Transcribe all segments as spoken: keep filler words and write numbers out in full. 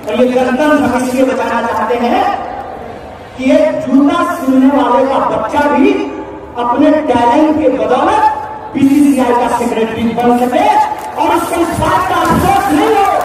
और ये गणतंत्र हम इसलिए बचाना चाहते हैं कि एक जूता सिलने वाले का बच्चा भी अपने टैलेंट के बदौलत बीसीसीआई का सेक्रेटरी बन सके और उसको इस बात का अफसोस नहीं हो,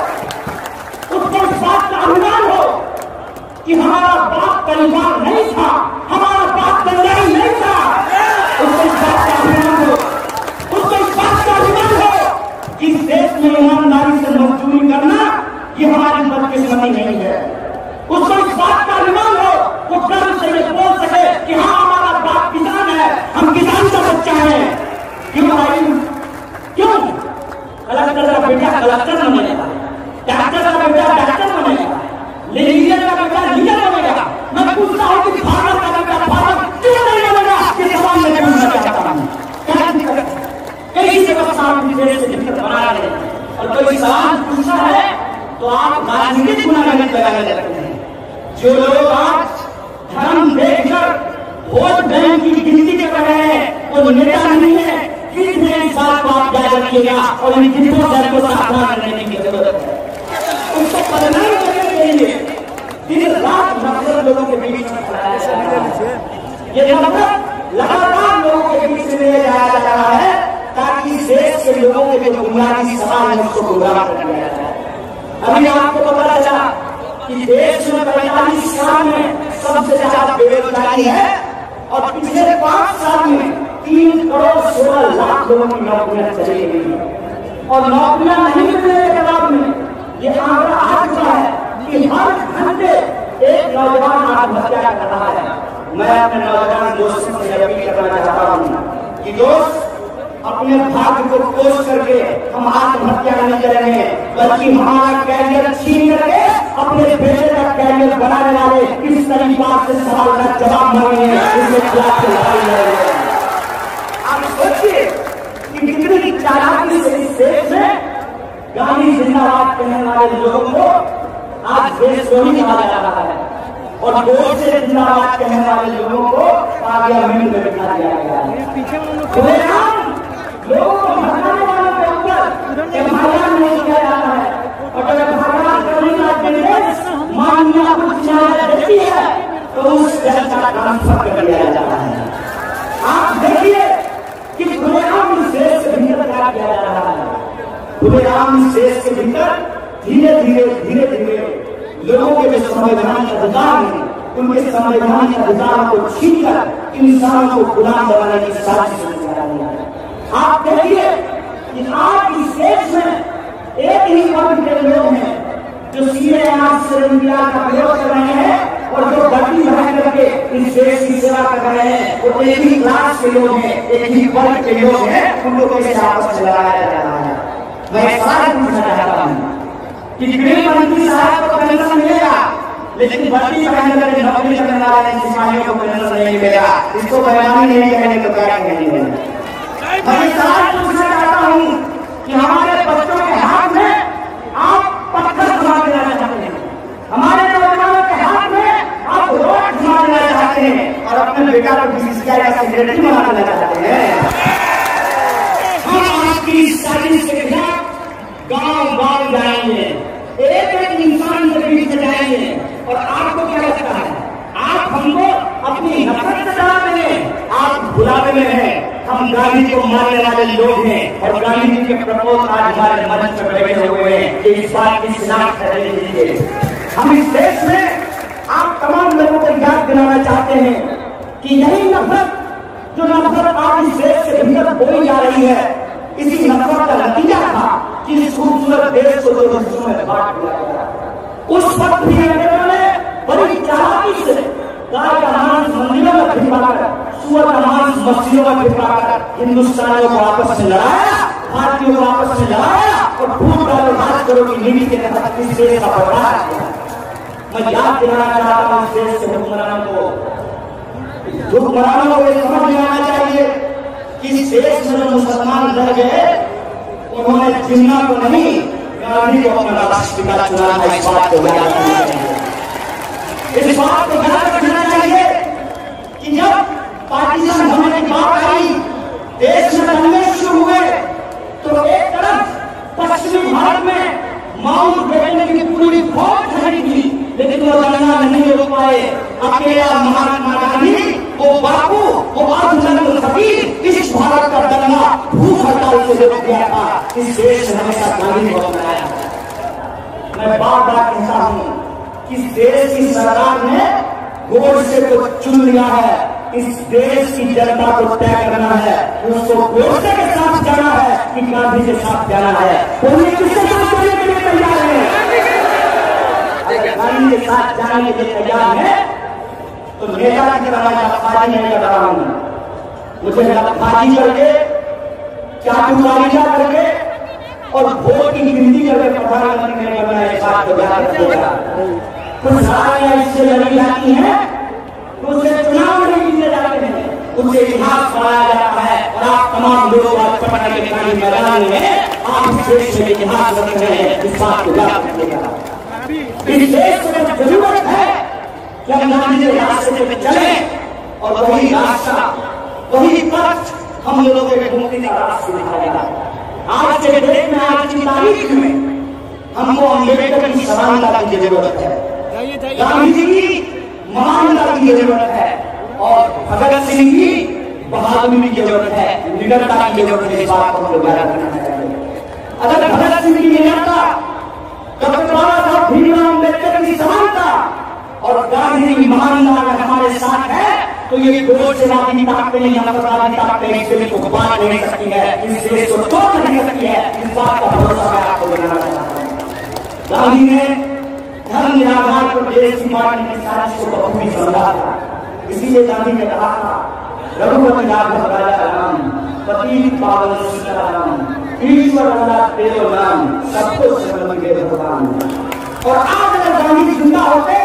उसको इस बात का अभिमान हो कि हमारा बाप परिवार नहीं था, हमारा बाप बंगाली नहीं था। उसको इस बात का अभिमान हो, उसको इस बात का अभिमान हो कि इस देश में ईमानदारी से मजदूरी करना ये हमारी बदकिस्मती नहीं है। उसको इस बात का अभिमान हो, वो गर्व से ये बोल सके कि हाँ हमारा बाप किसान है, हम किसान का बच्चा है। क्यों भाई, क्यों कलेक्टर का बेटा कलेक्टर बनेगा, डॉक्टर का बेटा डॉक्टर बनेगा, लीडर का बेटा लीडर बनेगा। मैं पूछता हूँ कि फार्मर का बेटा फार्मर क्यों नहीं बनेगा? ये सवाल मैं पूछना चाहता हूँ। क्या दिक्कत है? कई जगह सामने देश से दिक्कत बना रहे हैं और कोई सवाल पूछना है तो आप राजनीतिक गुनाहगारी लगाने लगते हैं। जो लोग आज धर्म देखकर वोट बैंक की गिनती कर रहे हैं वो नेता नहीं है। कितने इस बात को आप याद रखिएगा और इन कितनों दल को सावधान करने की जरूरत है। उसको बदनाम करने के लिए दिन रात नफरत लोगों के बीच में फैलाया जा रहा है। ये नफरत लगातार लोगों के बीच में ले जाया जा रहा है ताकि देश के लोगों के जो बुनियादी सवाल है उसको गुमराह कर दिया जाए। अभी आपको पता चला कि देश में पैंतालीस साल में सबसे ज्यादा बेरोजगारी है और पिछले पांच साल में तीन करोड़ सोलह लाख लोगों की नौकरियां चली गई है और नौकरियां नहीं मिलने के बाद में ये आंकड़ा आ चुका है कि हर घंटे एक नौजवान आत्महत्या कर रहा है। मैं अपने नौजवान दोस्तों से अपील करना चाहता हूँ कि दोस्त अपने भाग्य को कोस करके हम आत्महत्या नहीं करेंगे बल्कि हमारा कैरियर छीन करके अपने बेटे का कैरियर बनाने वाले इस तरीका से सवाल का जवाब मांगेंगे, इसके खिलाफ लड़ाई लड़ेंगे। आप सोचिए कि कितनी चालाकी से इस देश में गांधी जिंदाबाद कहने वाले लोगों को आज देशद्रोही कहा जा रहा है और वोट से जिंदाबाद कहने वाले लोगों को पार्लियामेंट में बिठा दिया गया है। लोगों को भगाने वालों के ऊपर एफआईआर नहीं किया जाता है और अगर एफआईआर करने का निर्देश माननीय उच्च न्यायालय देती है तो उस जज का ट्रांसफर कर दिया जाता है। आप देखिए कि खुलेआम इस देश के भीतर क्या किया जा रहा है। खुलेआम इस देश के भीतर धीरे धीरे धीरे धीरे लोगों के जो संवैधानिक अधिकार हैं उनके संवैधानिक अधिकारों को छीनकर इंसानों को गुलाम बनाने की साजिश की जा रही है। आप देखिए कि आज इस देश में एक ही वर्ग के लोग हैं जो सीधे आज से इंडिया का विरोध कर रहे हैं और जो गति पहन करके इस देश की सेवा कर रहे हैं वो एक ही क्लास के लोग हैं, एक ही वर्ग के लोग हैं। उन लोगों के आपस में लड़ाया जा रहा है। मैं सवाल पूछना चाहता हूँ कि गृह मंत्री साहब को पेंशन मिलेगा लेकिन वर्दी पहन करके नौकरी करने वाले सिपाहियों को पेंशन नहीं मिलेगा। इसको बेईमानी नहीं कहने तो क्या कहेंगे? मैं सवाल पूछना चाहता हूँ कि हमारे बच्चों के हाथ में आप पत्थर घुमा देना चाहते हैं, हमारे नौजवानों के हाथ में आप रोड घुमा देना चाहते हैं और अपने बेटा को बीसीसीआई का सेक्रेटरी बना देना चाहते हैं। हम आपकी साजिश के खिलाफ गांव गांव जाएंगे, एक एक इंसान के बीच में जाएंगे और आपको क्या लगता है आप हमको अपनी नफरत से डराते हैं? आप बुलावे में हैं। हम गांधी को मारने वाले लोग हैं और गांधी जी के प्रपोज आज हमारे मंच पर बैठे हुए हैं कि इस बात की शिनाख्त करने के लिए हम इस देश में आप तमाम लोगों को याद दिलाना चाहते हैं कि यही नफरत जो नफरत आज इस देश के भीतर बोली जा रही है इसी नफरत का नतीजा था कि इस खूबसूरत देश को दो हिस्सों में बांट दिया गया। उस वक्त भी अंग्रेजों ने बड़ी चालाकी से गाय का मांस मंदिरों में भिजवाकर, सुअर का मांस मस्जिदों में भिजवाकर हिंदुस्तानियों को आपस में लड़ाया, भारतीयों को आपस में लड़ाया और फूट डालो बात करो की नीति के तहत इस देश का बर्बाद किया। मैं याद दिलाना चाहता हूँ इस देश के हुक्मरानों को, हुक्मरानों को ये समझ में आना चाहिए कि इस देश में जो मुसलमान रह गए उन्होंने जिन्ना को नहीं गांधी को अपना राष्ट्रपिता चुना था। इस बात को याद रखना चाहिए, इस बात को याद रखना चाहिए कि जब पाकिस्तान होने की बात आई, देश में दंगे शुरू हुए तो एक तरफ पश्चिमी भारत में माउंट बैटन की पूरी फौज खड़ी लेकिन वो दंगा नहीं रोक पाए। अकेला महात्मा गांधी, वो बापू, वो आजमल फकीर इस भारत का दंगा भूख हड़ताल से रोक दिया था। इस देश ने हमेशा गांधी को अपनाया। मैं बार बार कहता हूं कि इस देश की सरकार ने गोद से को चुन लिया है। इस देश की जनता को तय करना है, उसको गोडसे के साथ जाना है कि गांधी के साथ जाना है। उन्हें किसके साथ जाने के लिए तैयार है? अगर गांधी के साथ जाने के लिए तैयार है तो नेता की तरह लफाजी नहीं कर रहा हूं। मुझे लफाजी करके, चाटुकारिता करके और वोट की गिनती करके प्रधानमंत्री नहीं करना है। इस बात को ध्यान रखिएगा। कुछ लड़ाइयां इससे लड़ी जाती हैं, उसे चुनाव नहीं दिए जाते हैं, उसे इतिहास बनाया जाता है। और आप तमाम लोग आज पटना के गांधी मैदान में आप इस देश में इतिहास रख रहे हैं। इस बात को याद रखिएगा। इस देश को जरूरत है कि हम गांधी के रास्ते पे चले और वही रास्ता, वही पथ हम लोगों के मुक्ति का रास्ता दिखाएगा। आज के डेट में, आज की तारीख में हमको अम्बेडकर की समानता की जरूरत है, गांधी जी की महानता की जरूरत है और भगत सिंह की बहादुरी की जरूरत है, निडरता की जरूरत है। इस बात को हम लोग याद रखना चाहिए। अगर भगत सिंह की निडरता, डॉक्टर बाबा साहब भीमराव अम्बेडकर की समानता और गांधी की महानता अगर हमारे साथ है तो ये गोडसेवादी ताकतें, नफरतवादी ताकतें इस देश को बांट नहीं सकती है, इस देश को तोड़ नहीं सकती है। इस बात का भरोसा मैं आपको दिलाना चाहता हूँ। गांधी ने धर्म निराधार पर देश की बांटने की साजिश को बखूबी समझा था। इसीलिए गांधी ने कहा था, रघुपति राघव राजा राम, पति पावन सीताराम, ईश्वर अल्लाह तेरो नाम, सबको शरण के भगवान। और आज अगर गांधी जिंदा होते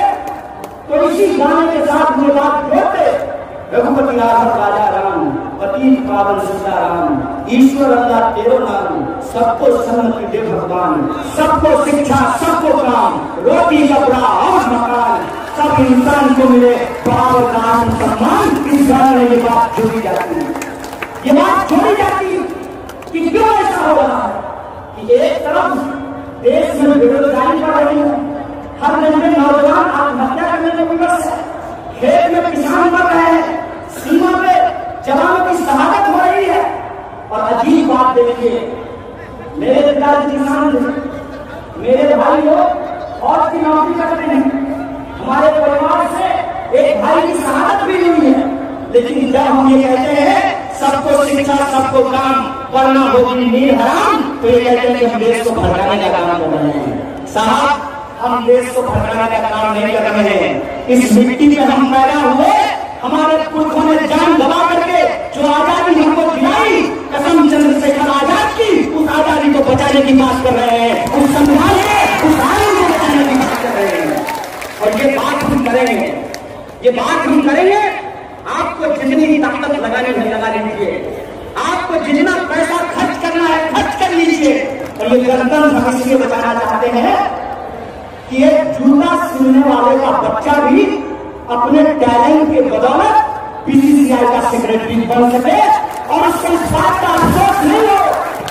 तो इसी गाने के साथ ये बात जोड़ते, रघुपति राघव राजा राम, पति पावन सीताराम, ईश्वर अल्लाह तेरो नाम, सबको सन्मति दे भगवान, सबको शिक्षा, सबको काम, रोटी कपड़ा और मकान, सब इंसान को मिले बराबर नाम सम्मान। इस गाने में ये बात जोड़ी जाती है, ये बात जोड़ी जाती है कि क्यों ऐसा हो रहा है कि एक तरफ देश में बेरोजगारी बढ़ रही है, हर दिन में नौजवान आत्महत्या करने में विवश है, खेत में किसान मर रहे हैं, सीमा पे जवानों की शहादत हो रही है। और अजीब बात देखिए, मेरे पिताजी किसान थे, मेरे भाई लोग और की नौकरी करते हैं, हमारे परिवार से एक भाई की शहादत भी हुई है। लेकिन जब हम ये कहते हैं सबको शिक्षा, सबको काम, पढ़ना होगी नील हराम, तो ये कहते हैं कि हम देश को भटकाने का काम कर रहे हैं। साहब, हम देश को भटकाने का काम नहीं कर रहे हैं। इस मिट्टी में हम पैदा हुए, हमारे पुरखों ने जान गवा करके जो आजादी हमको दिलाई, कसम चंद्रशेखर आजाद की, उस आजादी को बचाने की बात कर रहे हैं, उस संविधान को, उस आयन को बचाने की बात कर रहे हैं। और ये बात हम करेंगे, ये बात हम करेंगे। आपको जितनी ताकत लगानी है लगा लीजिए, आपको जितना पैसा खर्च करना है खर्च कर लीजिए। और ये गणतंत्र हम इसलिए बचाना चाहते हैं कि एक जूता सिलने वाले का बच्चा भी अपने टैलेंट के बदौलत बीसीसीआई का सेक्रेटरी बन सके और उसको इस बात का अफसोस नहीं हो,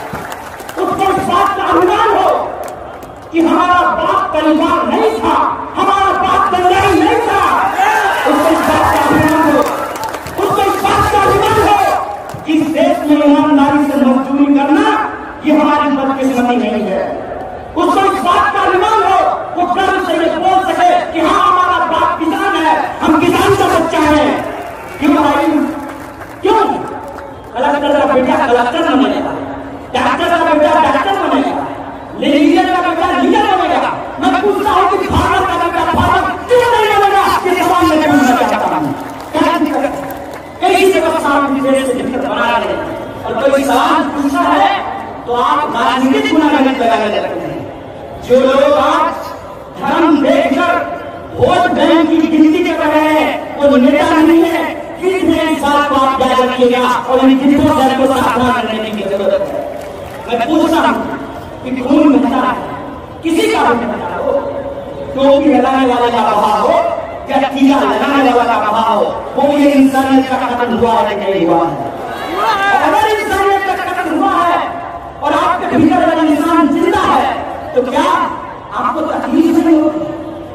उसको इस बात का अभिमान हो कि हमारा बाप परिवार नहीं था, हमारा बाप बंगाली नहीं था। उसको इस बात का अभिमान हो, उसको इस बात का अभिमान हो कि इस देश में ईमानदारी से मजदूरी करना ये हमारी बदकिस्मती नहीं है। उसको इस बात का अभिमान हो, वो गर्व से ये बोल सके कि हाँ हमारा बाप किसान है, हम किसान का बच्चा है। क्यों भाई, क्यों? कलेक्टर का बेटा कलेक्टर बनेगा, डॉक्टर का बेटा डॉक्टर बनेगा, लीडर का बेटा लीडर बनेगा। मैं पूछता हूँ कि फार्मर का बेटा फार्मर क्यों नहीं बनेगा? ये सवाल मैं पूछना चाहता हूँ। क्या दिक्कत है? कई व्यवस्था देश से दिक्कत बना रहे हैं और कोई सवाल पूछना है तो आप राजनीतिक गुनाहगारी लगाने लगते हैं। जो लोग आज धर्म देखकर वोट बैंक की गिनती कर रहे हैं वो नेता नहीं है। कितने इस बात को आप याद रखिएगा और इन गिनतियों से आपको सावधान रहने की जरूरत है। मैं पूछता हूँ कि खून बहता है, किसी का भी बहता हो, टोपी लगाने वाले का बहाव हो या टीका लगाने वाला का बहाव हो, वो ये इंसानियत का कत्ल हुआ है नहीं हुआ है। अगर इंसानियत का कत्ल हुआ है और आपके भीतर अगर इंसान जिंदा है तो क्या आपको तकलीफ नहीं होगी?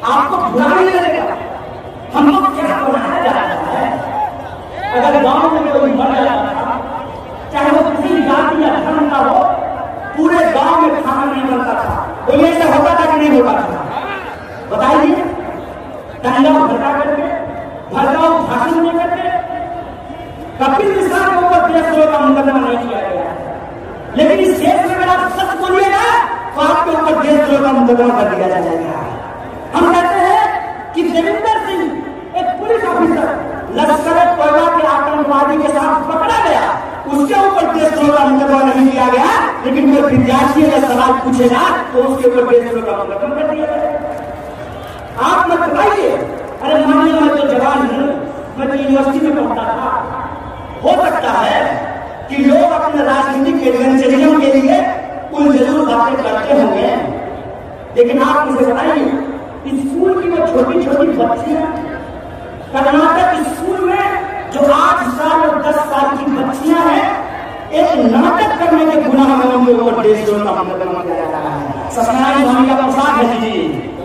आपको बुरा नहीं लगेगा। हम लोग क्या बनाया जाता है, अगर गांव में कोई मर जाता था, चाहे वो किसी जाति या धर्म का हो, पूरे गांव में खाना नहीं बनता था। तो ये सब होता था कि नहीं होता था? बताइए। दंगा भड़का करके, भड़काऊ भाषण नहीं करके, कपिल मिश्रा के ऊपर देशद्रोह का मुकदमा नहीं किया गया, लेकिन इस देश में अगर आप सच बोलिएगा तो आपके ऊपर देशद्रोह का मुकदमा कर दिया जाएगा। हम कहते हैं कि देवेंद्र सिंह एक पुलिस ऑफिसर लश्कर-ए-तोयबा के आतंकवादी के साथ पकड़ा गया, उसके ऊपर देशद्रोह का मुकदमा नहीं किया गया, लेकिन कोई विद्यार्थी अगर सवाल पूछेगा तो उसके ऊपर देशद्रोह का मुकदमा कर दिया जाएगा। आप मत बताइए, अरे मानिए मैं तो जवान हूं, मैं तो यूनिवर्सिटी में पढ़ता था, हो सकता है कि लोग अपने राजनीतिक एडवेंचरिज्म के लिए कुल जरूर बातें करते होंगे, लेकिन आप मुझे बताइए, स्कूल की वो छोटी छोटी बच्चियां, कर्नाटक स्कूल में जो आठ साल और दस साल की बच्चियां हैं, एक नाटक करने के गुनाह में उनके ऊपर देशद्रोह का मुकदमा किया जा रहा है। सत्यनारायण स्वामी का प्रसाद है जी,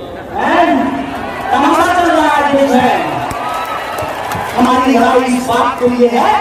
तमाशा चल रहा है देश में। हमारी लड़ाई इस बात के लिए है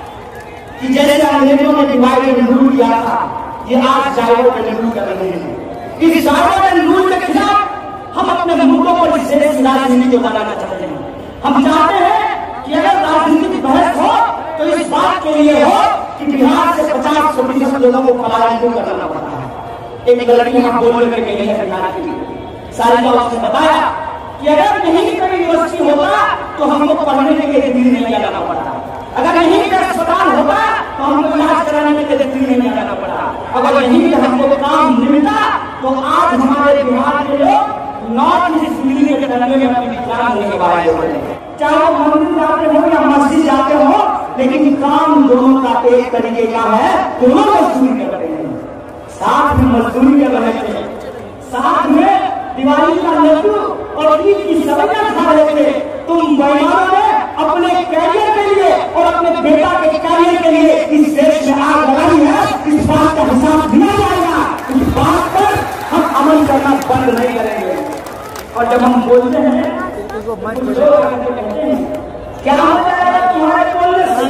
कि जैसे अंग्रेजों ने डिवाइड एंड रूल किया था, ये आज डाइवर्ट एंड रूल कर रहे हैं। इस डाइवर्ट एंड रूल के खिलाफ हम अपने मुद्दों पर विशेष राजनीति बनाना चाहते हैं। हम चाहते हैं कि अगर राजनीतिक बहस हो तो इस बात के लिए हो कि बिहार से पचास प्रतिशत लोगों को पलायन क्यों करना पड़ता है। एक लड़की हम बोल करके गई है बिहार की, सारी बात उसने बताया कि अगर यहीं पर यूनिवर्सिटी होता तो हमको पढ़ने के लिए दिल्ली नहीं जाना पड़ता, अगर यहीं पर अस्पताल होता तो हमको इलाज कराने के लिए दिल्ली नहीं जाना पड़ता, अगर यहीं पर हमको काम मिलता तो आज हमारे बिहार के लोग नॉर्थ ईस्ट दिल्ली के दंगे में अपनी जान होने के बाद चाहे वो मंदिर जाते हो या मस्जिद जाते हो, लेकिन काम दोनों का एक तरीके का है, दोनों मजदूरी कर रहे हैं, साथ में मजदूरी कर रहे थे, साथ में दिवाली का लड्डू और ईद की सब्जियां खा रहे थे। तुम बेईमानों ने अपने कैरियर के लिए और अपने बेटा के कैरियर के लिए इस देश में आग लगाई है, इस बात का हिसाब दिया जाएगा, इस बात पर हम अमल करना बंद नहीं करेंगे। और जब हम बोलते हैं तो कहते हैं क्या हो जाएगा तुम्हारे बोलने से?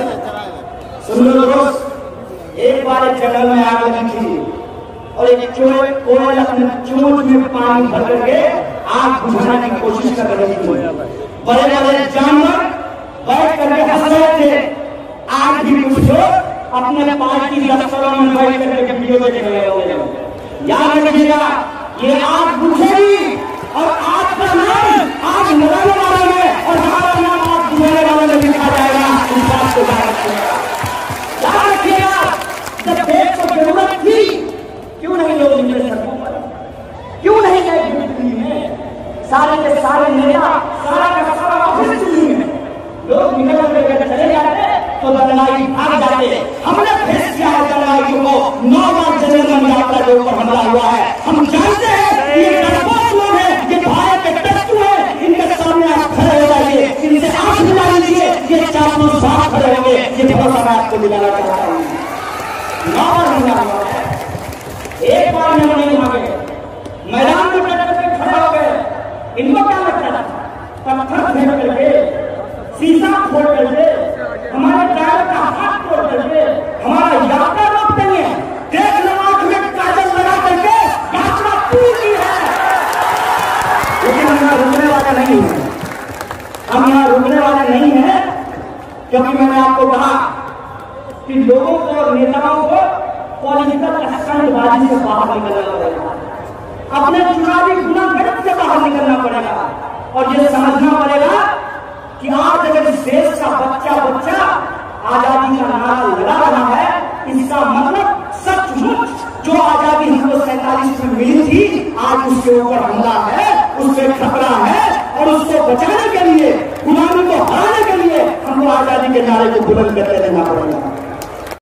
सुन लो दोस्त, एक बार एक जंगल में आग लगी थी और एक चोर कोयल अपने चोंच में पानी भर करके आग बुझाने की कोशिश कर रही थी। बड़े बड़े जानवर बैठ करके हंस रहे थे, आग भी कुछ अपने पार्टी दफ्तरों में बैठ करके वीडियो देख रहे होंगे। याद रखिएगा, ये आग बुझेगी और आग का नाम आग लगाने वाले में और हमारा नाम आग बुझाने वाले में लिखा जाएगा। इस बात को याद रखिएगा, याद रखिएगा। जब देश को जरूरत थी, क्यों नहीं लोग निकले सड़कों पर, क्यों नहीं गए दिल्ली में? सारे के सारे नेता, सारा का सारा ऑफिस दिल्ली में, लोग निकल करके चले जाते तो दंगाई भाग जाते। हमने फेस किया है दंगाइयों को, नौ बार जनरल यात्रा के ऊपर हमला हुआ है। हम जानते हैं ये डरपोक लोग हैं, ये भारत के टट्टू हैं, इनके सामने आप खड़े हो जाइए, इनसे आंख मिला लीजिए, ये चारों साथ खड़े होंगे। ये भरोसा मैं आपको दिलाना चाहता हूँ। नौ बार हमला हुआ है, एक बार हम नहीं मांगे, मैदान में डट करके खड़े हो गए। इनको क्या लगता था? पत्थर फेंक करके, शीशा फोड़ करके, हमारे ड्राइवर का हाथ तोड़ करके हमारा यात्रा रोक देंगे। देख लो आंख में काजल लगा करके यात्रा पूरी की है, लेकिन हम यहाँ रुकने वाले नहीं है। हम यहाँ रुकने वाले नहीं है, क्योंकि मैंने आपको कहा कि लोगों को और नेताओं को पॉलिटिकल स्टंटबाजी से बाहर निकलना पड़ेगा, अपने चुनावी गुनाहगारी से बाहर निकलना पड़ेगा और ये समझना पड़ेगा कि आज अगर इस देश का बच्चा बच्चा आजादी का नारा लगा रहा है, इसका मतलब सचमुच जो आजादी हमको सैतालीस में मिली थी, आज उसके ऊपर हमला है, उससे खतरा है और उसको बचाने के लिए, गुलामी को हराने के लिए हमको आजादी के नारे को बुलंद करते रहना पड़ेगा।